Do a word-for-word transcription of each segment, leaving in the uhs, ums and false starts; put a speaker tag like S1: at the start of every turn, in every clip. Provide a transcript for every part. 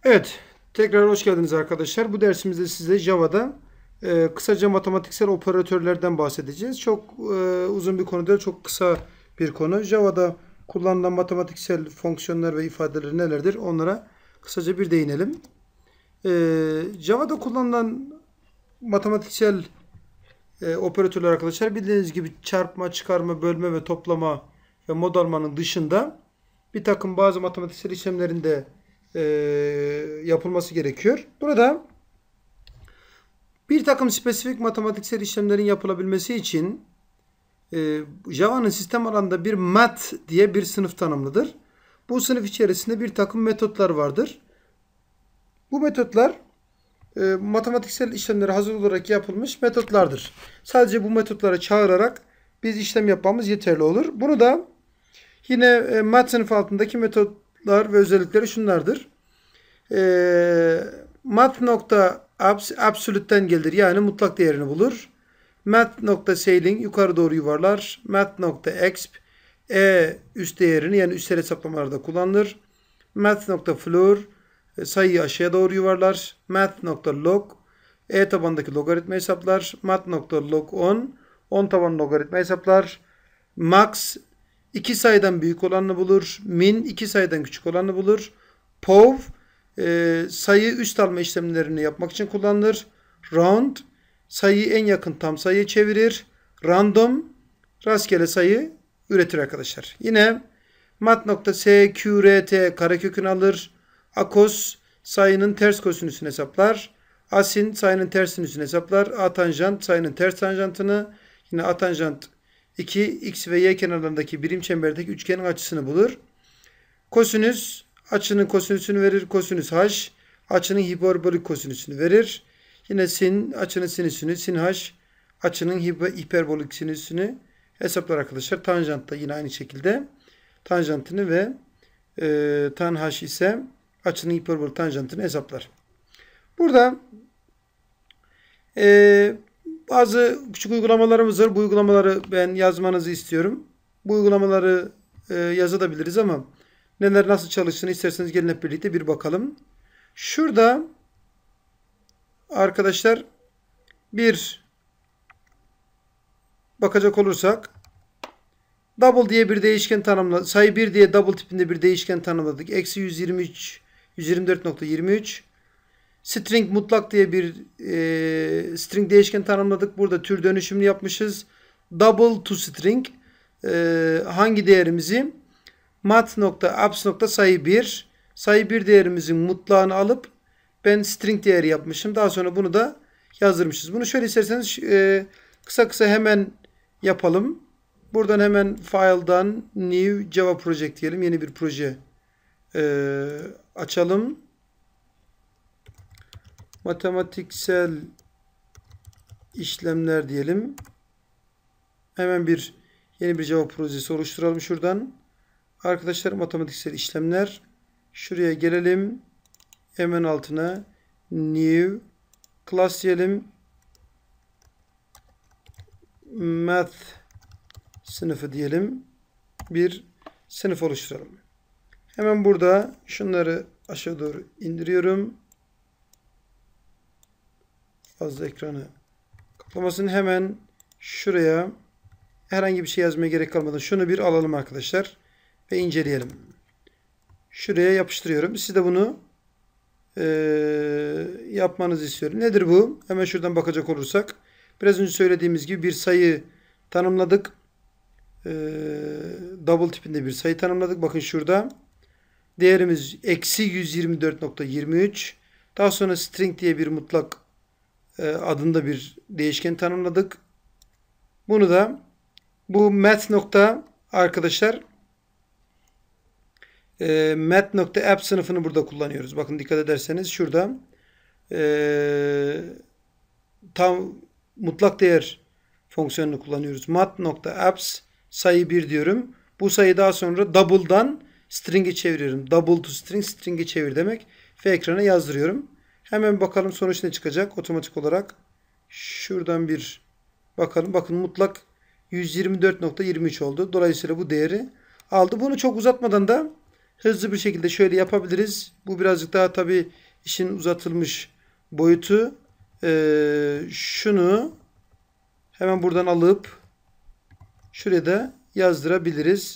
S1: Evet, tekrar hoş geldiniz arkadaşlar. Bu dersimizde size Java'da e, kısaca matematiksel operatörlerden bahsedeceğiz. Çok e, uzun bir konu değil, çok kısa bir konu. Java'da kullanılan matematiksel fonksiyonlar ve ifadeler nelerdir? Onlara kısaca bir değinelim. E, Java'da kullanılan matematiksel e, operatörler arkadaşlar bildiğiniz gibi çarpma, çıkarma, bölme ve toplama ve mod almanın dışında bir takım bazı matematiksel işlemlerinde e, yapılması gerekiyor. Burada bir takım spesifik matematiksel işlemlerin yapılabilmesi için e, Java'nın sistem alanında bir mat diye bir sınıf tanımlıdır. Bu sınıf içerisinde bir takım metotlar vardır. Bu metotlar e, matematiksel işlemlere hazır olarak yapılmış metotlardır. Sadece bu metotları çağırarak biz işlem yapmamız yeterli olur. Bunu da yine e, mat sınıfı altındaki metotlar ve özellikleri şunlardır. E, mat nokta absolute'ten gelir, yani mutlak değerini bulur. Mat nokta scaling yukarı doğru yuvarlar. Mat nokta exp e üst değerini, yani üstel hesaplamalarda kullanılır. Mat nokta floor sayıyı aşağıya doğru yuvarlar. Mat nokta log e tabandaki logaritma hesaplar. Mat nokta log on on taban logaritma hesaplar. Max iki sayıdan büyük olanını bulur. Min iki sayıdan küçük olanını bulur. Pov e, sayı üst alma işlemlerini yapmak için kullanılır. Round sayıyı en yakın tam sayıya çevirir. Random rastgele sayı üretir arkadaşlar. Yine mat.sqrt karekökünü alır. Akos sayının ters kosinüsünü hesaplar. Asin sayının ters sinüsünü hesaplar. Atanjant sayının ters tanjantını. Yine atanjant iki x ve y kenarlarındaki birim çemberdeki üçgenin açısını bulur. Kosinüs açının kosinüsünü verir. Kosinüs h açının hiperbolik kosinüsünü verir. Yine sin açının sinüsünü, sin h açının hiperbolik sinüsünü hesaplar arkadaşlar. Tanjant da yine aynı şekilde tanjantını ve e, tan h ise açının hiperbolik tanjantını hesaplar. Burada e, bazı küçük uygulamalarımız var. Bu uygulamaları ben yazmanızı istiyorum. Bu uygulamaları e, yazabiliriz ama neler nasıl çalıştığını isterseniz gelin hep birlikte bir bakalım. Şurada arkadaşlar bir bakacak olursak double diye bir değişken tanımladık. Sayı bir diye double tipinde bir değişken tanımladık. Eksi yüz yirmi üç yüz yirmi dört nokta yirmi üç string mutlak diye bir e, string değişken tanımladık. Burada tür dönüşümlü yapmışız. Double to string e, hangi değerimizi mat.abs.sayı bir sayı bir değerimizin mutlağını alıp ben string değeri yapmışım. Daha sonra bunu da yazdırmışız. Bunu şöyle isterseniz e, kısa kısa hemen yapalım. Buradan hemen file'dan new Java project diyelim. Yeni bir proje e, açalım. Matematiksel işlemler diyelim. Hemen bir yeni bir Java projesi oluşturalım şuradan. Arkadaşlar matematiksel işlemler. Şuraya gelelim. Hemen altına new class diyelim. Math sınıfı diyelim. Bir sınıf oluşturalım. Hemen burada şunları aşağı doğru indiriyorum. Fazla ekranı kaplamasın. Hemen şuraya herhangi bir şey yazmaya gerek kalmadan şunu bir alalım arkadaşlar ve inceleyelim. Şuraya yapıştırıyorum. Siz de bunu e, yapmanızı istiyorum. Nedir bu? Hemen şuradan bakacak olursak biraz önce söylediğimiz gibi bir sayı tanımladık. E, double tipinde bir sayı tanımladık. Bakın şurada değerimiz eksi yüz yirmi dört nokta yirmi üç. Daha sonra string diye bir mutlak e, adında bir değişken tanımladık. Bunu da bu math nokta arkadaşlar e, math.app sınıfını burada kullanıyoruz. Bakın dikkat ederseniz şurada e, tam mutlak değer fonksiyonunu kullanıyoruz. Math.apps sayı bir diyorum. Bu sayı daha sonra double'dan string'e çeviriyorum. Double to string, string'e çevir demek. Ve ekrana yazdırıyorum. Hemen bakalım sonuç ne çıkacak otomatik olarak. Şuradan bir bakalım. Bakın mutlak yüz yirmi dört nokta yirmi üç oldu. Dolayısıyla bu değeri aldı. Bunu çok uzatmadan da hızlı bir şekilde şöyle yapabiliriz. Bu birazcık daha tabii işin uzatılmış boyutu. Ee, şunu hemen buradan alıp şuraya da yazdırabiliriz.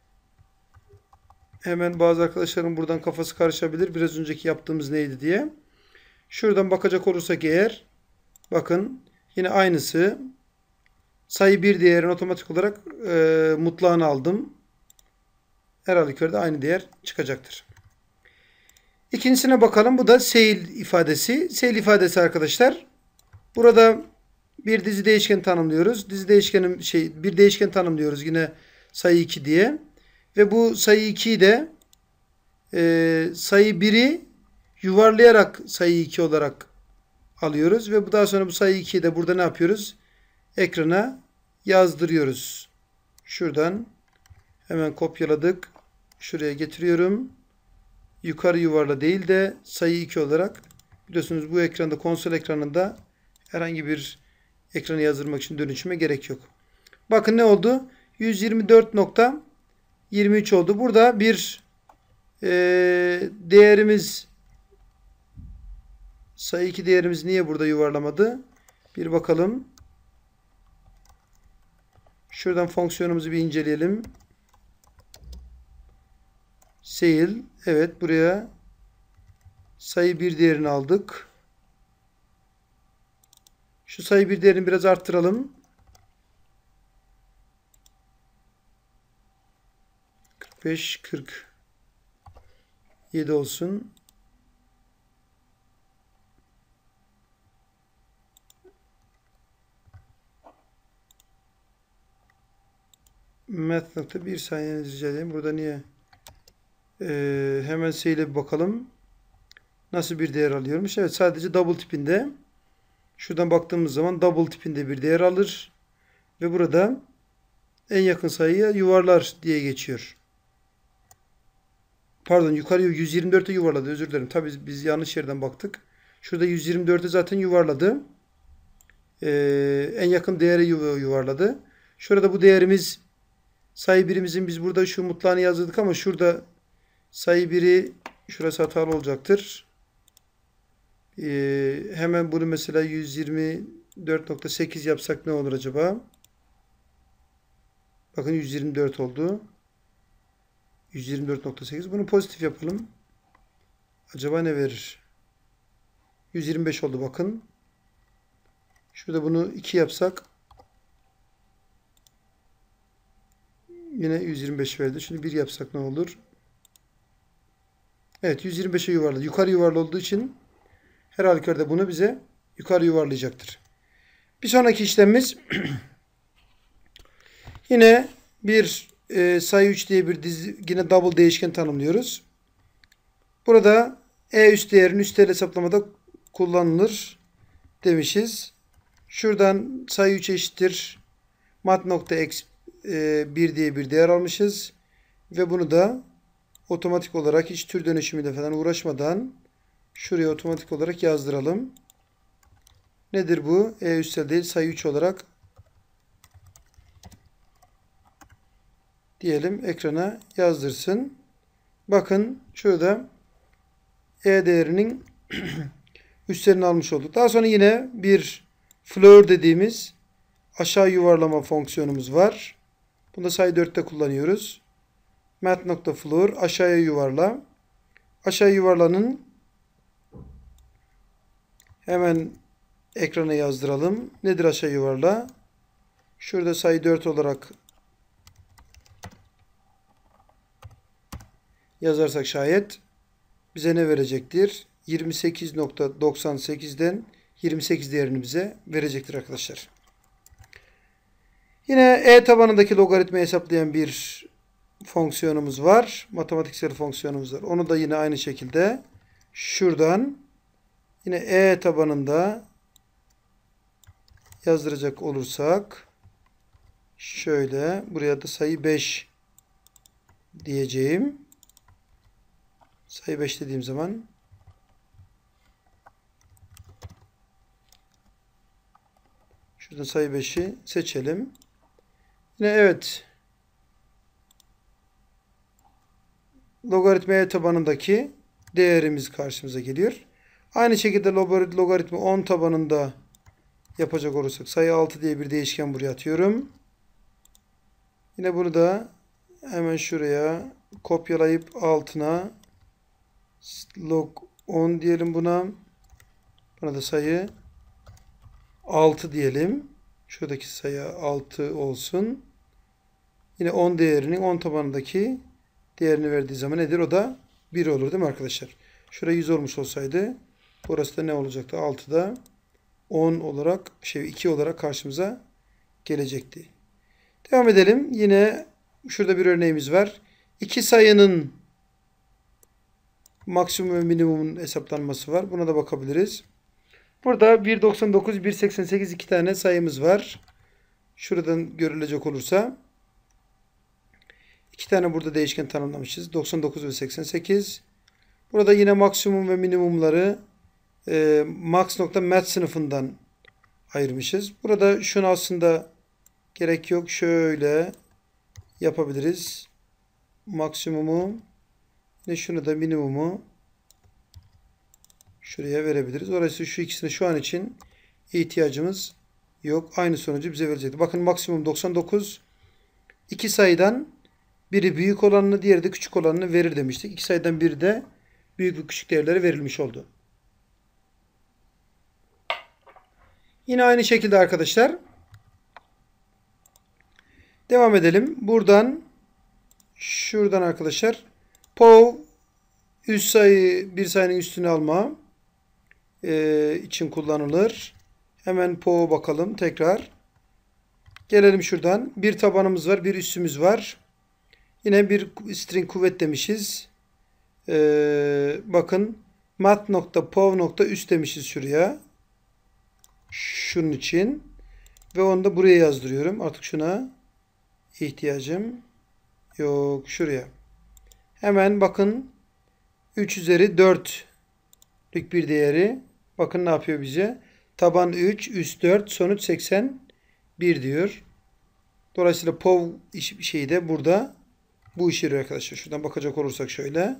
S1: Hemen bazı arkadaşların buradan kafası karışabilir. Biraz önceki yaptığımız neydi diye. Şuradan bakacak olursak eğer, bakın yine aynısı. Sayı bir değerini otomatik olarak e, mutlağını aldım. Her halükarda aynı değer çıkacaktır. İkincisine bakalım. Bu da seyil ifadesi. Seyil ifadesi arkadaşlar. Burada bir dizi değişken tanımlıyoruz. Dizi değişkenin şey bir değişken tanımlıyoruz yine sayı iki diye. Ve bu sayı ikiyi de e, sayı biri yuvarlayarak sayı iki olarak alıyoruz. Ve daha sonra bu sayı ikiyi de burada ne yapıyoruz? Ekrana yazdırıyoruz. Şuradan hemen kopyaladık. Şuraya getiriyorum. Yukarı yuvarla değil de sayı iki olarak. Biliyorsunuz bu ekranda, konsol ekranında herhangi bir ekranı yazdırmak için dönüşüme gerek yok. Bakın ne oldu? yüz yirmi dört nokta yirmi üç oldu. Burada bir e, değerimiz, sayı iki değerimiz niye burada yuvarlamadı? Bir bakalım. Şuradan fonksiyonumuzu bir inceleyelim. Seyil. Evet, buraya sayı bir değerini aldık. Şu sayı bir değerini biraz arttıralım. kırk beş kırk yedi olsun. Math nokta bir saniyenizi rica edeyim. Burada niye? Ee, hemen Seyil'e bir bakalım. Nasıl bir değer alıyormuş? Evet, sadece double tipinde. Şuradan baktığımız zaman double tipinde bir değer alır. Ve burada en yakın sayıya yuvarlar diye geçiyor. Pardon, yukarıya yüz yirmi dört'e yuvarladı. Özür dilerim. Tabii biz yanlış yerden baktık. Şurada yüz yirmi dört'e zaten yuvarladı. Ee, en yakın değeri yuvarladı. Şurada bu değerimiz sayı birimizin, biz burada şu mutlağını yazdık ama şurada sayı biri, şurası hatalı olacaktır. Ee, hemen bunu mesela yüz yirmi dört nokta sekiz yapsak ne olur acaba? Bakın yüz yirmi dört oldu. yüz yirmi dört nokta sekiz. Bunu pozitif yapalım. Acaba ne verir? yüz yirmi beş oldu bakın. Şurada bunu iki yapsak yine yüz yirmi beş verdi. Şunu bir yapsak ne olur? Evet, yüz yirmi beş'e yuvarladı. Yukarı yuvarlı olduğu için her halükarda bunu bize yukarı yuvarlayacaktır. Bir sonraki işlemimiz yine bir e, sayı üç diye bir dizi, yine double değişken tanımlıyoruz. Burada e üst değerin üstel hesaplamada kullanılır demişiz. Şuradan sayı üç eşittir mat.x e, bir diye bir değer almışız. Ve bunu da otomatik olarak hiç tür dönüşümüyle falan uğraşmadan şuraya otomatik olarak yazdıralım. Nedir bu? E üstel değil, sayı üç olarak diyelim, ekrana yazdırsın. Bakın şurada e değerinin üstlerini almış olduk. Daha sonra yine bir floor dediğimiz aşağı yuvarlama fonksiyonumuz var. Bunu da sayı dört'te kullanıyoruz. Math.floor aşağıya yuvarla. Aşağı yuvarlanın. Hemen ekrana yazdıralım. Nedir aşağı yuvarla? Şurada sayı dört olarak yazarsak şayet bize ne verecektir? yirmi sekiz nokta doksan sekiz'den yirmi sekiz değerini bize verecektir arkadaşlar. Yine E tabanındaki logaritmayı hesaplayan bir fonksiyonumuz var. Matematiksel fonksiyonumuz var. Onu da yine aynı şekilde şuradan yine E tabanında yazdıracak olursak şöyle, buraya da sayı beş diyeceğim. Sayı beş dediğim zaman şuradan sayı beş'i seçelim. Yine evet, logaritma e tabanındaki değerimiz karşımıza geliyor. Aynı şekilde logaritma on tabanında yapacak olursak sayı altı diye bir değişken buraya atıyorum. Yine bunu da hemen şuraya kopyalayıp altına log on diyelim buna. Buna da sayı altı diyelim. Şuradaki sayı altı olsun. Yine on değerinin on tabanındaki değerini verdiği zaman nedir? O da bir olur değil mi arkadaşlar? Şuraya yüz olmuş olsaydı burası da ne olacaktı? altıda on olarak şey iki olarak karşımıza gelecekti. Devam edelim. Yine şurada bir örneğimiz var. İki sayının maksimum ve minimumun hesaplanması var. Buna da bakabiliriz. Burada bir doksan dokuz, bir seksen sekiz iki tane sayımız var. Şuradan görülecek olursa iki tane burada değişken tanımlamışız. doksan dokuz ve seksen sekiz. Burada yine maksimum ve minimumları e, max.math sınıfından ayırmışız. Burada şunu aslında gerek yok. Şöyle yapabiliriz. Maksimumu ve şunu da minimumu şuraya verebiliriz. Orası şu ikisine şu an için ihtiyacımız yok. Aynı sonucu bize verecektir. Bakın maksimum doksan dokuz. İki sayıdan biri büyük olanını, diğeri de küçük olanını verir demiştik. İki sayıdan biri de büyük ve küçük değerleri verilmiş oldu. Yine aynı şekilde arkadaşlar devam edelim. Buradan şuradan arkadaşlar P O V üst sayı bir sayının üstünü alma e, için kullanılır. Hemen P O V'a bakalım tekrar. Gelelim şuradan. Bir tabanımız var, bir üstümüz var. Yine bir string kuvvet demişiz. Ee, bakın math.pov.üst demişiz şuraya. Şunun için. Ve onu da buraya yazdırıyorum. Artık şuna ihtiyacım yok. Şuraya. Hemen bakın üç üzeri dörtlük bir değeri. Bakın ne yapıyor bize? Taban üç, üst dört, sonuç seksen bir diyor. Dolayısıyla pov şeyi de burada bu işe yarıyor arkadaşlar. Şuradan bakacak olursak şöyle.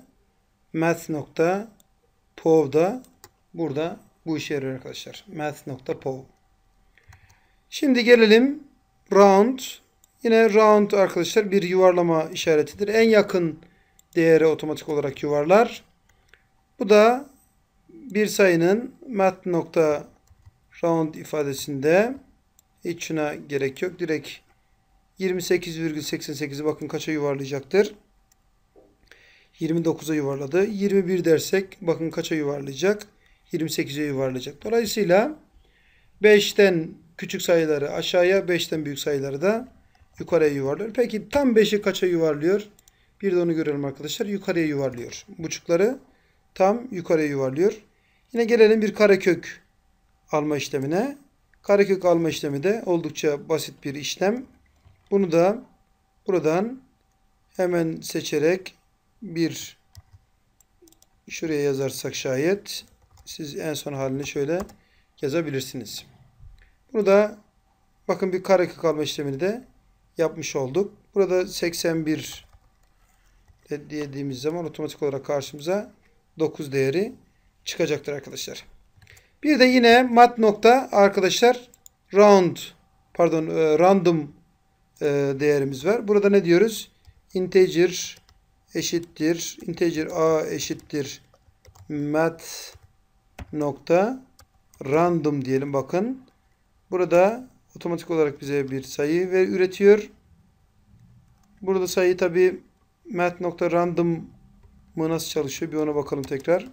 S1: Math.pov da burada bu işe yarıyor arkadaşlar. Math.pov. Şimdi gelelim round. Yine round arkadaşlar bir yuvarlama işaretidir. En yakın değeri otomatik olarak yuvarlar. Bu da bir sayının math.round ifadesinde hiç şuna gerek yok. Direkt yirmi sekiz virgül seksen sekizi bakın kaça yuvarlayacaktır? yirmi dokuza yuvarladı. yirmi bir dersek bakın kaça yuvarlayacak? yirmi sekize yuvarlayacak. Dolayısıyla beşten küçük sayıları aşağıya, beşten büyük sayıları da yukarıya yuvarlıyor. Peki tam beşi kaça yuvarlıyor? Bir de onu görelim arkadaşlar. Yukarıya yuvarlıyor. Buçukları tam yukarıya yuvarlıyor. Yine gelelim bir karekök alma işlemine. Karekök alma işlemi de oldukça basit bir işlem. Bunu da buradan hemen seçerek bir şuraya yazarsak şayet siz en son halini şöyle yazabilirsiniz. Bunu da bakın bir karekök alma işlemini de yapmış olduk. Burada seksen bir dediğimiz zaman otomatik olarak karşımıza dokuz değeri çıkacaktır arkadaşlar. Bir de yine mat nokta arkadaşlar round pardon random değerimiz var. Burada ne diyoruz? Integer eşittir. Integer a eşittir. Mat nokta random diyelim bakın. Burada otomatik olarak bize bir sayı ve üretiyor. Burada sayı tabi mat nokta random mı nasıl çalışıyor? Bir ona bakalım tekrar.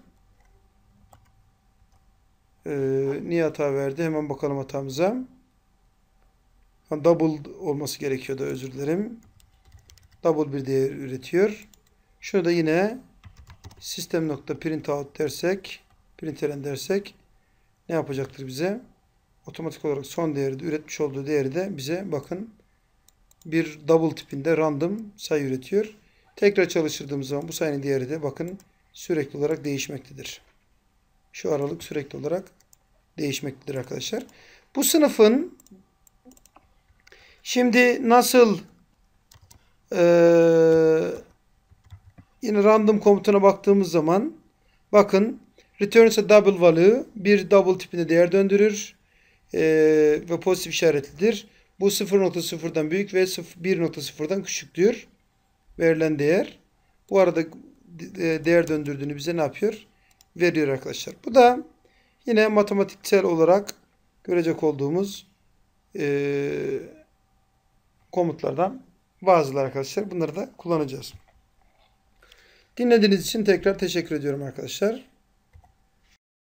S1: Ee, niye hata verdi? Hemen bakalım hatamıza. Double olması gerekiyordu. Özür dilerim. Double bir değer üretiyor. Şunu da yine system.printout dersek println dersek ne yapacaktır bize? Otomatik olarak son değeri de üretmiş olduğu değeri de bize bakın bir double tipinde random sayı üretiyor. Tekrar çalıştırdığımız zaman bu sayının değeri de bakın sürekli olarak değişmektedir. Şu aralık sürekli olarak değişmektedir arkadaşlar. Bu sınıfın şimdi nasıl e, yine random komutuna baktığımız zaman bakın returns a double value bir double tipinde değer döndürür ee, ve pozitif işaretlidir. Bu sıfır nokta sıfırdan büyük ve bir nokta sıfırdan küçüktür verilen değer. Bu arada değer döndürdüğünü bize ne yapıyor? Veriyor arkadaşlar. Bu da yine matematiksel olarak görecek olduğumuz e, komutlardan bazıları arkadaşlar. Bunları da kullanacağız. Dinlediğiniz için tekrar teşekkür ediyorum arkadaşlar.